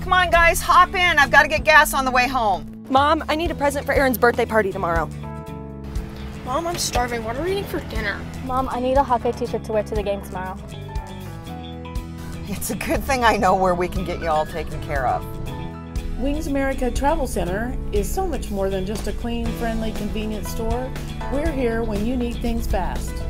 Come on, guys, hop in. I've got to get gas on the way home. Mom, I need a present for Aaron's birthday party tomorrow. Mom, I'm starving. What are we eating for dinner? Mom, I need a Hawkeye t-shirt to wear to the game tomorrow. It's a good thing I know where we can get you all taken care of. Wings America Travel Center is so much more than just a clean, friendly, convenient store. We're here when you need things fast.